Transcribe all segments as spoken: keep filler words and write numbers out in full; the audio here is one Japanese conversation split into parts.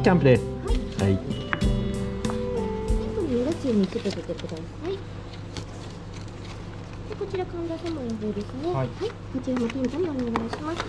キャンプです。はい。 はい。目立つようにつけててください。で、こちら神田様の方ですね。はい。はい、こちらも店舗にお願いします。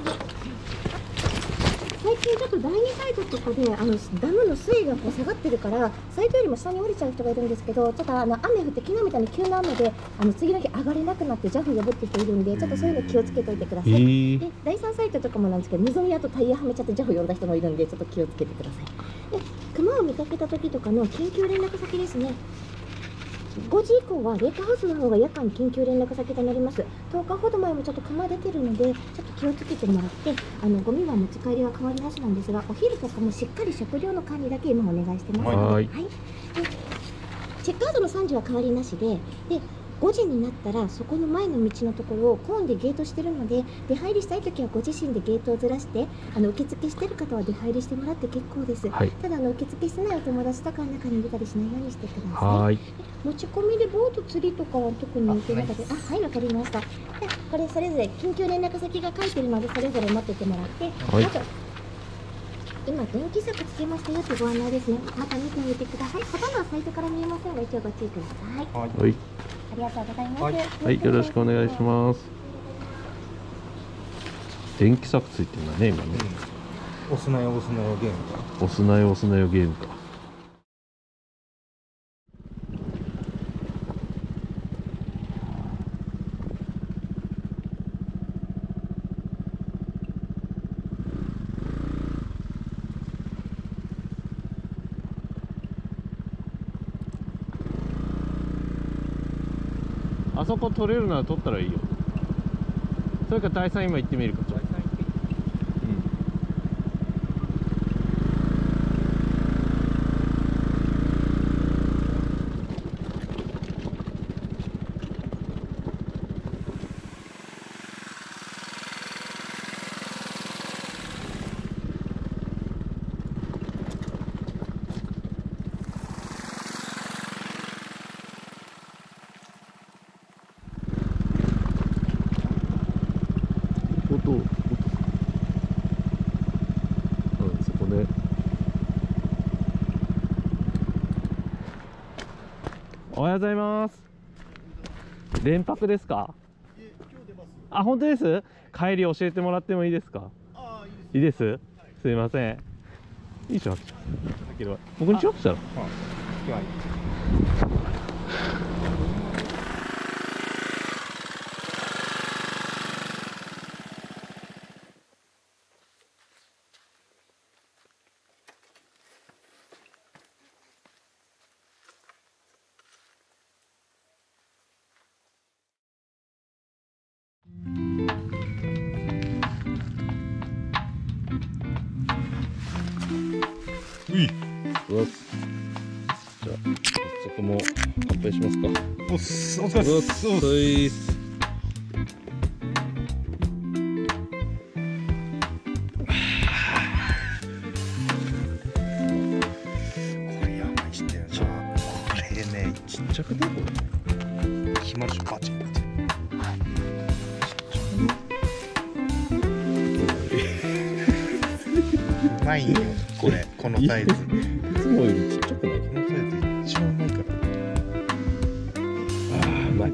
最近ちょっとだいにサイトとかであのダムの水位がこう下がってるからサイトよりも下に降りちゃう人がいるんですけど、ちょっとあの雨降って昨日みたいに急な雨であの次の日上がれなくなってジャフ呼ぶって人いるんで、ちょっとそういうの気をつけておいてください。でだいさんサイトとかもなんですけど、溝にあとタイヤはめちゃってジャフ呼んだ人もいるんで、ちょっと気をつけてください。で熊を見かけた時とかの緊急連絡先ですね。ごじ以降はレッドハウスの方が夜間緊急連絡先となります。とおかほど前もちょっと熊出てるので、ちょっと気をつけてもらって、あのゴミは持ち帰りは変わりなしなんですが、お昼とかもしっかり食料の管理だけ今お願いしてます。はい。はい、でチェックアウトのさんじは変わりなしで、でごじになったらそこの前の道のところをコーンでゲートしてるので、出入りしたいときはご自身でゲートをずらして、あの受付してる方は出入りしてもらって結構です。はい、ただあの受付してないお友達とかの中に入れたりしないようにしてください。はい。持ち込みでボート釣りとかは特に向いてなかった。あ、はい、わかりました。でこれそれぞれ緊急連絡先が書いてるので、それぞれ持っててもらって、はい、あと今電気柵つけましたよってご案内ですね。また見てみてください。ほとんどはサイトから見えませんが、一応ご注意ください。はい、はい、ありがとうございます。はい、 はい、よろしくお願いします。電気柵ついてるんだね、今ね。 うん、押すなよ押すなよゲームか。 押すなよ押すなよゲームか。あそこ取れるなら取ったらいいよ。それか第三今行ってみるか。音、音、うん、そこね。おはようございます。連泊ですか？あ、本当です。帰り教えてもらってもいいですか？あ、いいです。いいです。すいません。いいしょ。僕にチョップしたら。はい。うい。うわっ。じゃあ、早速もう乾杯しますか。おっす、お疲れ様です。お疲れ様です。これやばいしてるな。これね、ちっちゃくないこれ。ひまるしパチンパチン。うまいよ、これ、このサイズ。いつもよりちっちゃくない？このサイズ一番うまいから。ああ、うまい。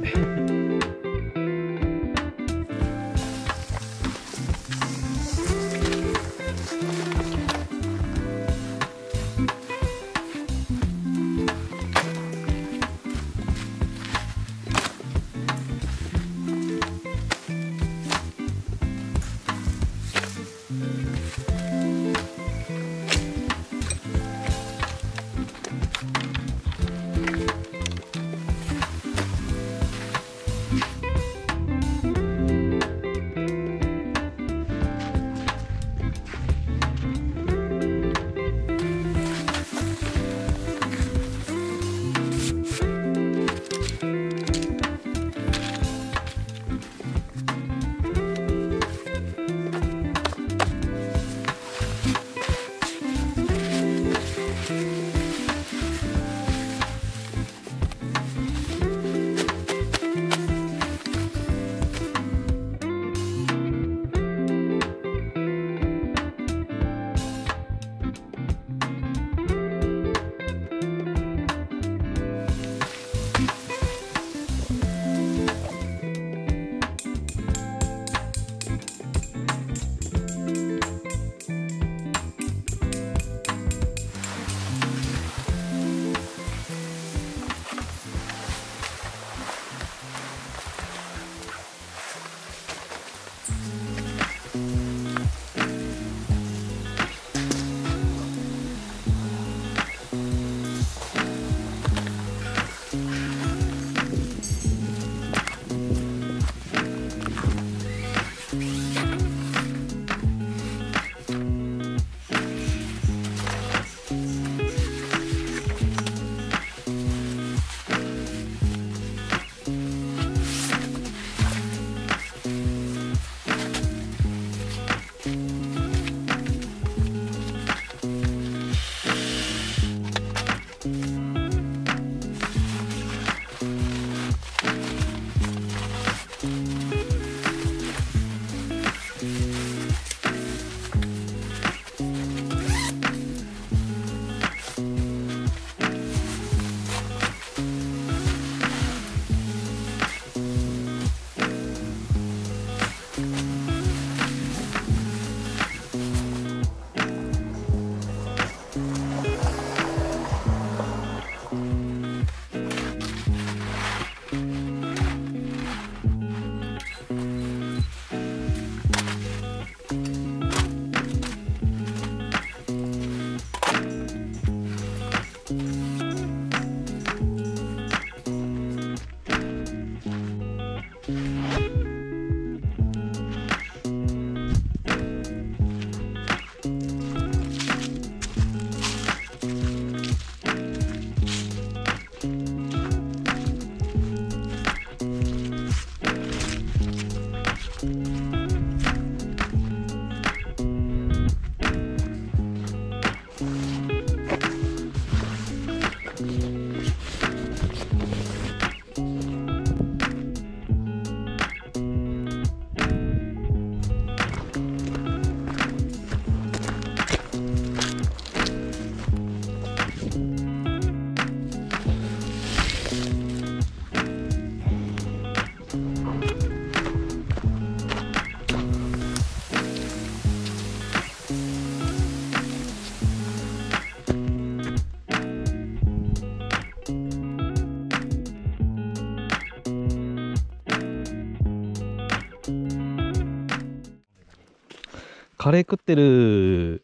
カレー食ってる。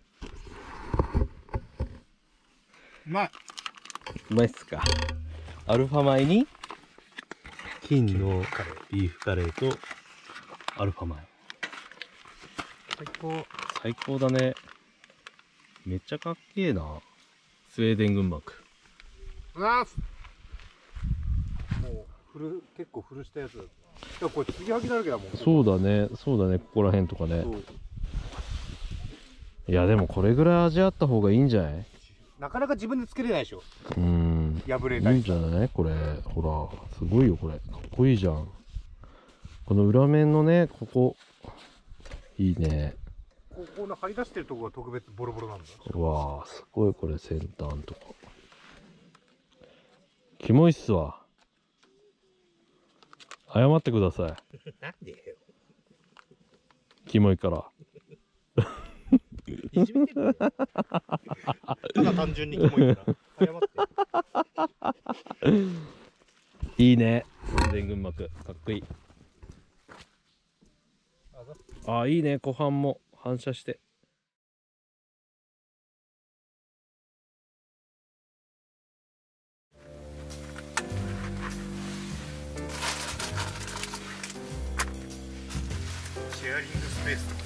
うまい。 うまいっすか。アルファ米に金のビーフカレーとアルファ米。 最高。 最高だね。めっちゃかっけえな。スウェーデン軍幕。 うわもうフル結構フルしたやつだ。だこれ継ぎはぎだらけだもん。 そうだね、そうだね、ここら辺とかね。 そういやでもこれぐらい味あった方がいいんじゃない？ なかなか自分で作れないでしょ。 うん。 破れたり。 いいんじゃないこれ。ほら、すごいよこれ。かっこいいじゃん。この裏面のね、ここ。いいね。 ここの張り出してるところが特別ボロボロなんだ。 うわー、すごいこれ先端とか。キモいっすわ。謝ってください。 なんでよ。 キモいから。 いじめてる。ただ単純にキモいから。謝って。 いいね。全軍幕かっこいい。ああ、いいね。湖畔も反射して。 シェアリングスペース。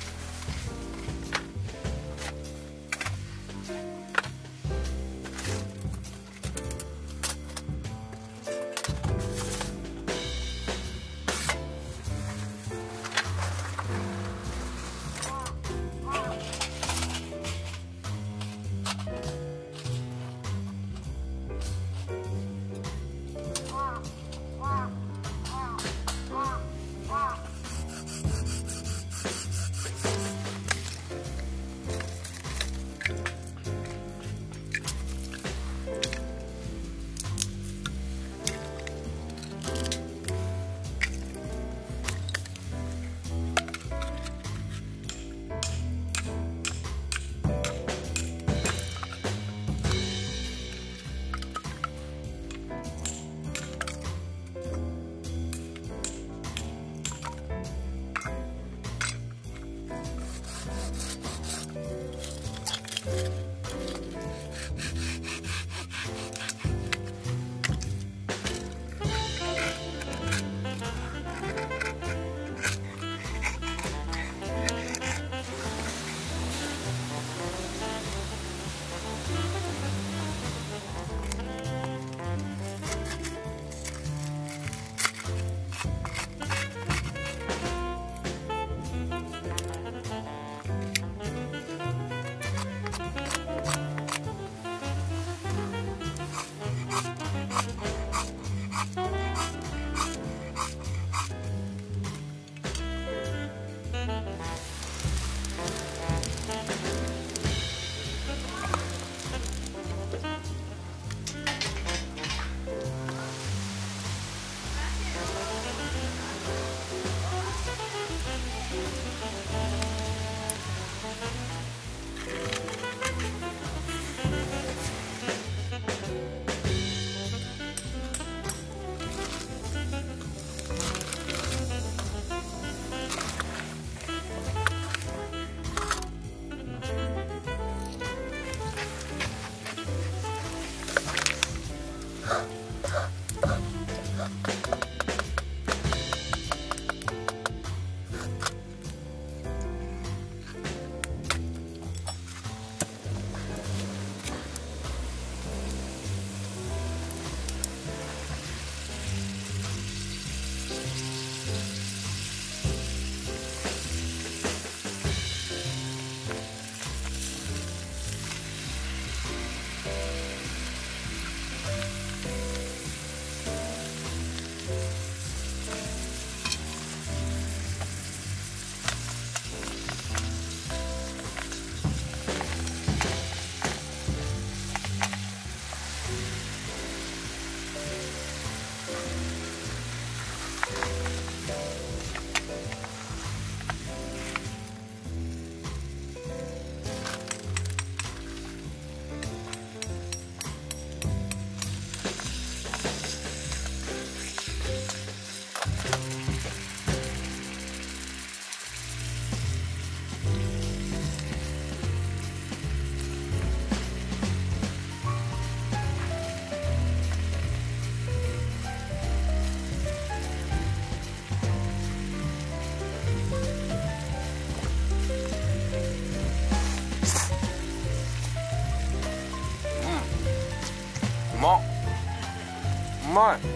まっうまい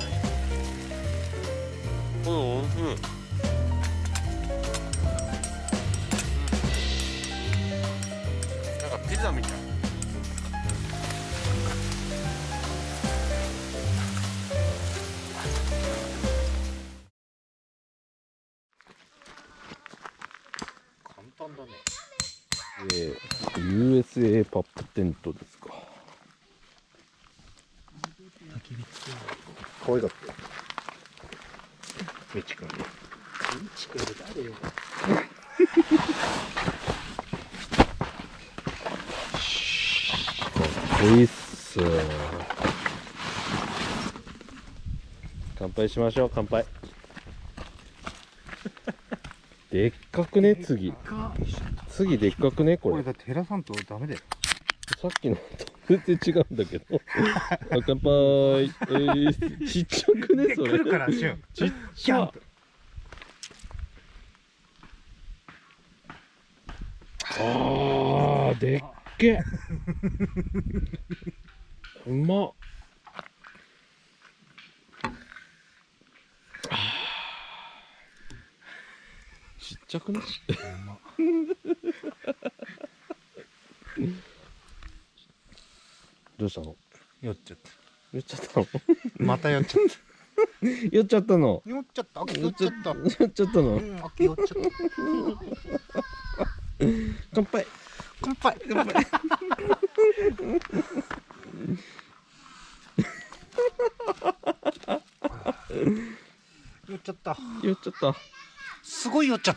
これおいしいなんかピザみたい簡単だね。 えー、ユーエスエー パップテントですか。 可愛かった。 みちくん。みちくん誰よ。 かっこいいっす。乾杯しましょう。乾杯。でっかくね、次。次でっかくね、これ。 これだって減らさんとダメだよ。 さっきのと全然違うんだけど。あ、乾杯。えー、ちっちゃくね、それ。 来るから、しゅん。 ちっちゃ。あー、でっけ。うまっ。ちっちゃくね。どうしたの？ 酔っちゃっ酔っちゃったの？ た。また酔っちゃった。 酔っちゃったの？ 酔っちゃった。酔っちゃった。 酔っちゃったの？ うん、あ、酔っちゃった。 乾杯。 乾杯。乾杯。酔っちゃった。 酔っちゃった。 すごい酔っちゃった。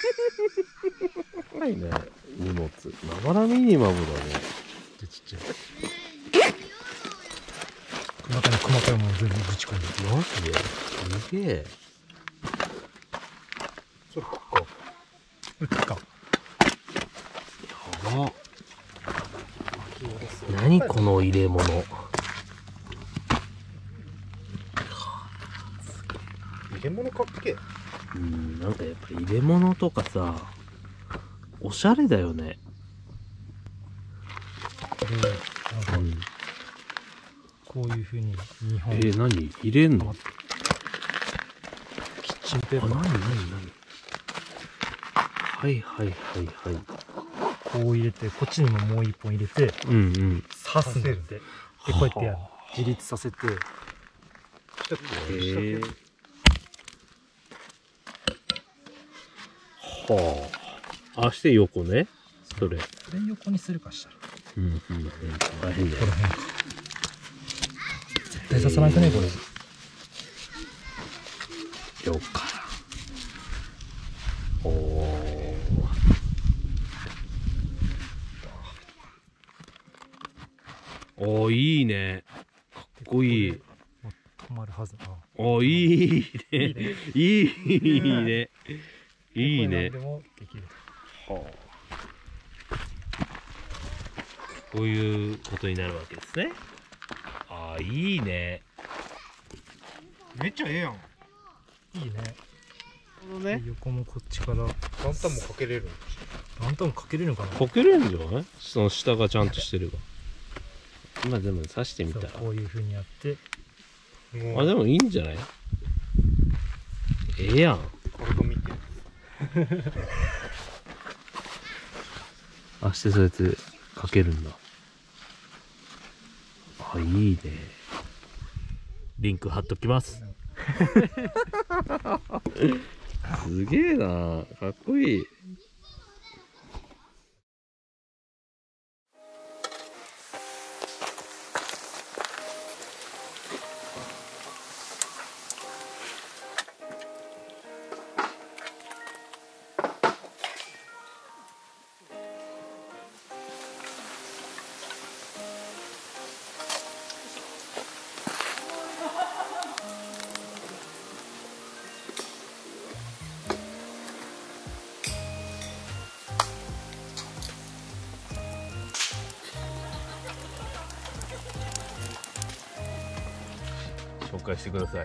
はいね、荷物。ながらミニマムだね。 ちっちゃい。中に細かいもの全部ぶち込んで。 マジで？すげえ。 そっか。うっか。 やば。何この入れ物。 入れ物かっけえ。 うん、なんかやっぱ入れ物とかさ、おしゃれだよね。 で、なんかうん、 こういう風に日本えー、何入れんの？ キッチンペーあ、 パー何何何？はいはいはいはい。 こう入れて、こっちにももう一本入れてうんうん。 刺すんだって。で、こうやってやる。自立させて。 へえ。はあ。あして横ね。それ。 それ横にするかしたら。 うんうんうん。大変だよ。 この辺か。絶対刺さなくね、これ。 よっか。おお。おお、いいね。かっこいい。 もう止まるはず。あ、 おお、いいね。いいね。いいね。 これ何でもできる。 はあ。こういうことになるわけですね。ああ、いいね。 めっちゃええやん。いいね。 このね。 横もこっちから。ランタンもかけれる。ランタンもかけれるのかな。 かけれるんじゃない？その下がちゃんとしてれば。今でも刺してみたら。 こういう風にやって。 あ、でもいいんじゃない？ええやん。 体見て。 あしてそうやってかけるんだ。あ、いいね。リンク貼っときます。すげえな、かっこいい。紹介してくださ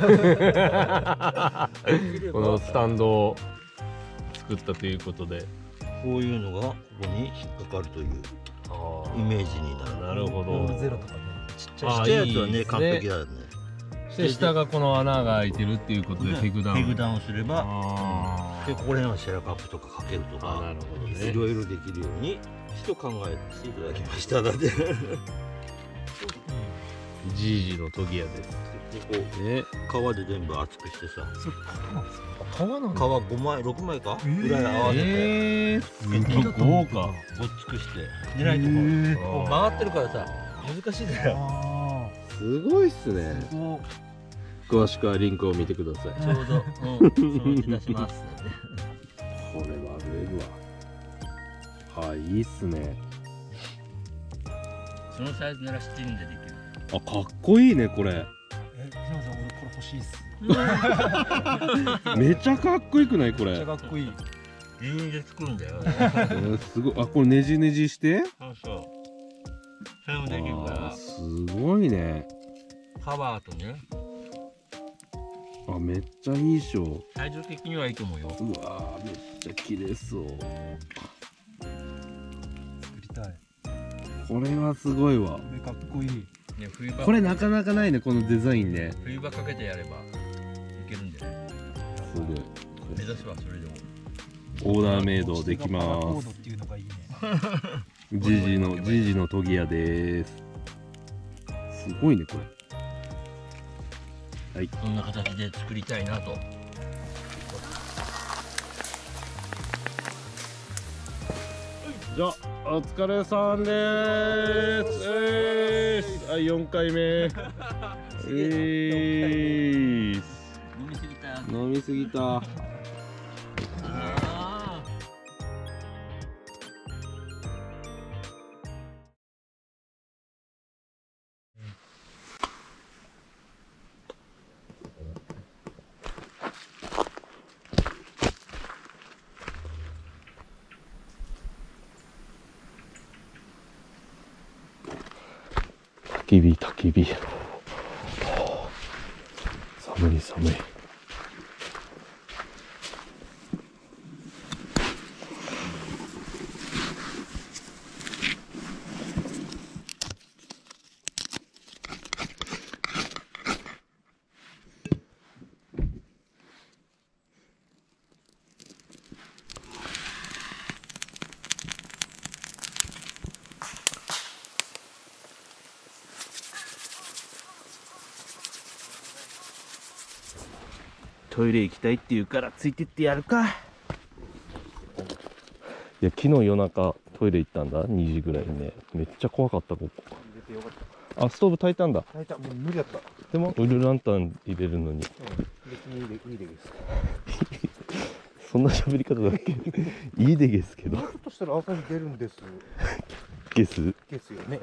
い。このスタンドを作ったということで、 こういうのがここに引っかかるというあイメージになる。 あ、なるほオールど。 ゼロとかね。 ちっちゃいちっちゃいやつはね完璧だよね。 で下がこの穴が開いてるっていうことでペグダウン。 ペグダウンすれば、 あでここら辺はシェラカップとかかけるとか、 あ、なるほどね。 いろいろできるようにして考えていただきましたので。 じいじの研ぎ屋です。 でこうね、 皮で全部厚くしてさ、 皮なん皮ごまいろくまいかぐらい合わせてえー、めっちゃ豪華。 ごっつくして狙いところもう曲がってるからさ難しいだよ。 すごいっすね。詳しくはリンクを見てください。 ちょうど、うん、そのうち出しますので。 これは売れるわ。はい、いいっすね。 そのサイズなら七輪でできる。 あ、かっこいいね、これ。 え、ひなさん、俺これ欲しいっす。 めちゃかっこよくない、これ。 めっちゃかっこいい。 七輪で作るんだよ。 えーすごい。あ、これねじねじして。 そうそう。それもできるかあーら。 すごいね。 カバーとね、 あ、めっちゃいいっしょ。 サイズ的にはいいと思うよ。 うわー、めっちゃ綺麗そう。 作りたい。 これはすごいわ。 これかっこいい。 ね、冬場これなかなかないね、このデザインね。 冬場かけてやればいけるんじゃない？ すごい。 目指すはそれでも。 オーダーメイドできまコーす。 ドっていうのがいいね。 ジジのジジの研ぎ屋です。すごいねこれ。 そんな形で作りたいなと。 じゃあお疲れさんです。えー、はいよんかいめ。えー、 飲みすぎた。 飲みすぎた。 あ焚き火焚き火。寒い寒い。トイレ行きたいって言うからついてってやるか。いや昨日夜中トイレ行ったんだにじぐらいにね。めっちゃ怖かったここ。 入れてよかった。 あ、ストーブ炊いたんだ。 炊いた、もう無理だった。 でもウルランタン入れるのにうん、別にいいで、いいでです。 そんな喋り方だっけいいでゲスけどもうちょっとしたら朝に出るんです。 ゲスですよね。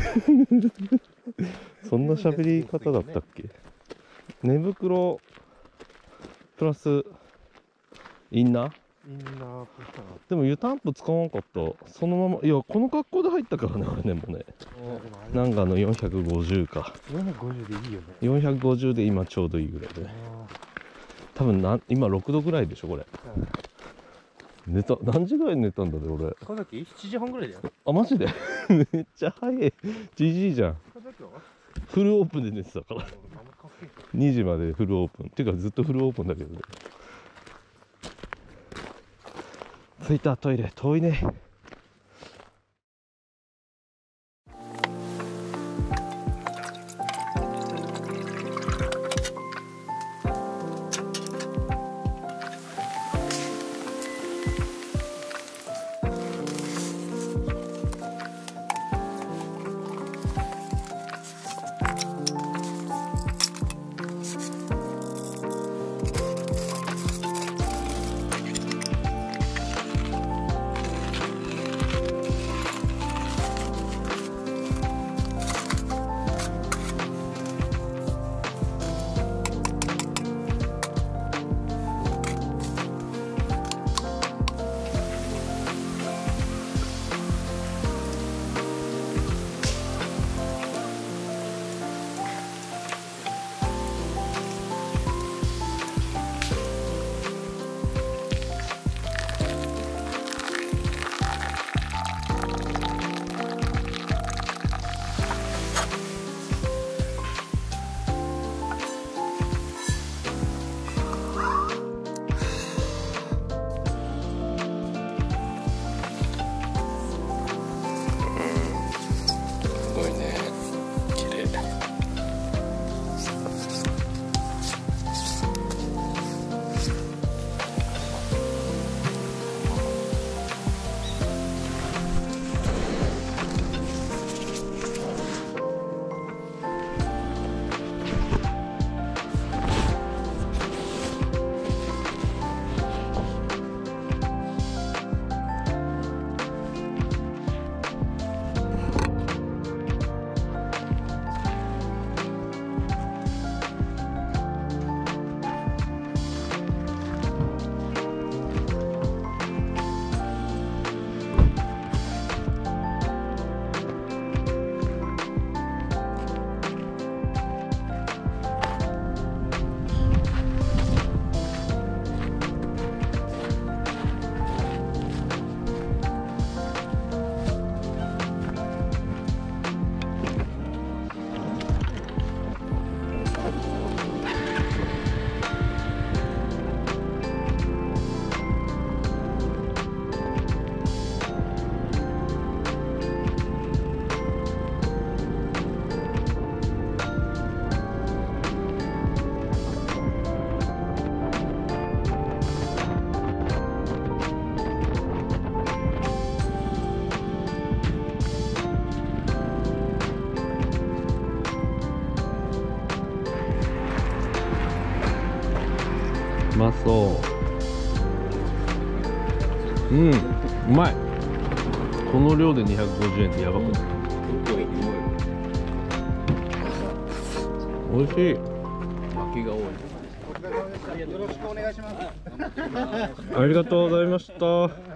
そんな喋り方だったっけ。寝袋プラスインナー。 インナープラスでも湯たんぽ使わんかった。そのまま、いやこの格好で入ったからねあれでもね。ナンガのよんひゃくごじゅうか。 よんひゃくごじゅうでいいよね。 よんひゃくごじゅうで今ちょうどいいぐらいで。多分な今ろくどぐらいでしょこれ。寝た何時ぐらいに寝たんだね俺。 深崎しちじはんぐらいだよ。 あマジでめっちゃ早い。じじいじゃん。 深崎はフルオープンで寝てたからにじまでフルオープンっていうかずっとフルオープンだけどね。着いた。トイレ遠いね。 まそううんうまいこの量でにひゃくごじゅうえんってやばくない美味しいよろしくお願いします。 ありがとうございました